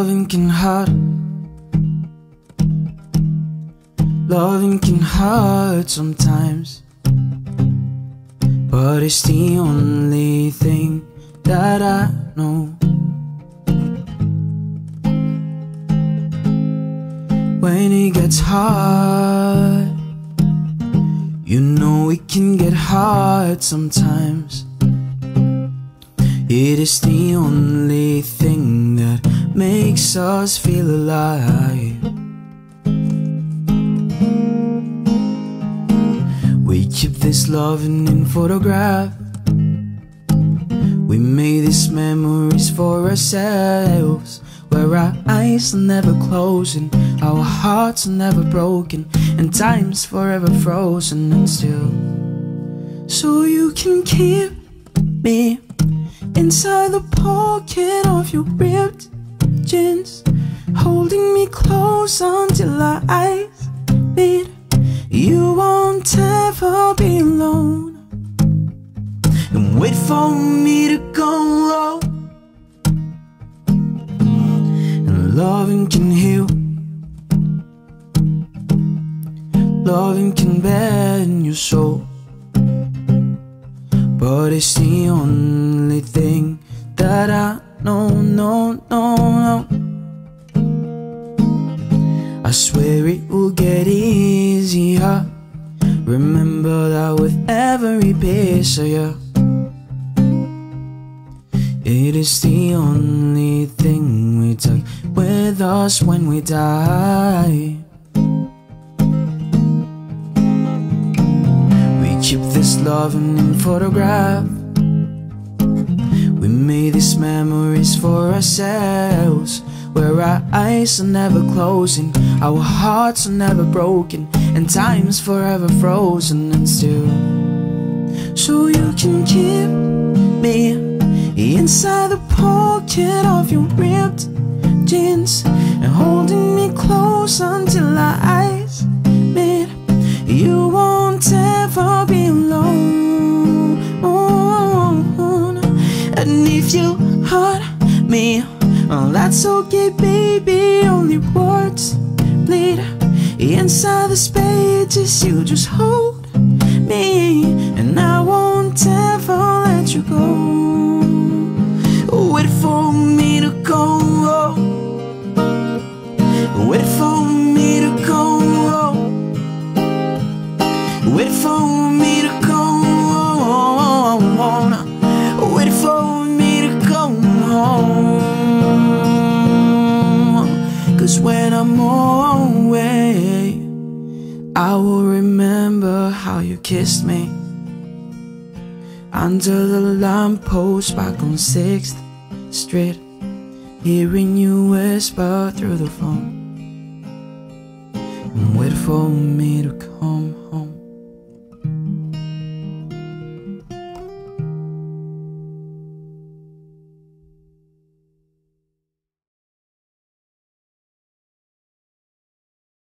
Loving can hurt. Loving can hurt sometimes, but it's the only thing that I know. When it gets hard, you know it can get hard sometimes. It is the only thing that makes us feel alive. We keep this loving in photograph. We made these memories for ourselves, where our eyes are never closing, our hearts are never broken, and time's forever frozen and still. So you can keep me inside the pocket of your ripped jeans, holding me close until our eyes meet. You won't ever be alone, and wait for me to go. And loving can heal, loving can bend your soul, but it's the only thing that I know, no. I swear it will get easier. Remember that with every piece of you. It is the only thing we take with us when we die. We keep this loving in photograph. We made these memories for ourselves, where our eyes are never closing, our hearts are never broken, and time's forever frozen and still. So you can keep me inside the pocket of your ripped jeans, and holding me close until our eyes meet. You won't ever be alone. And if you hurt me, well, that's okay, baby. Only words bleed inside the spaces. You just hold me, and I won't ever let you go. Wait for me to go. Wait for me to go. Wait for me to go. Wait for me to go home. 'Cause when I'm away, I will remember how you kissed me under the lamppost back on 6th Street, hearing you whisper through the phone, and wait for me to come home.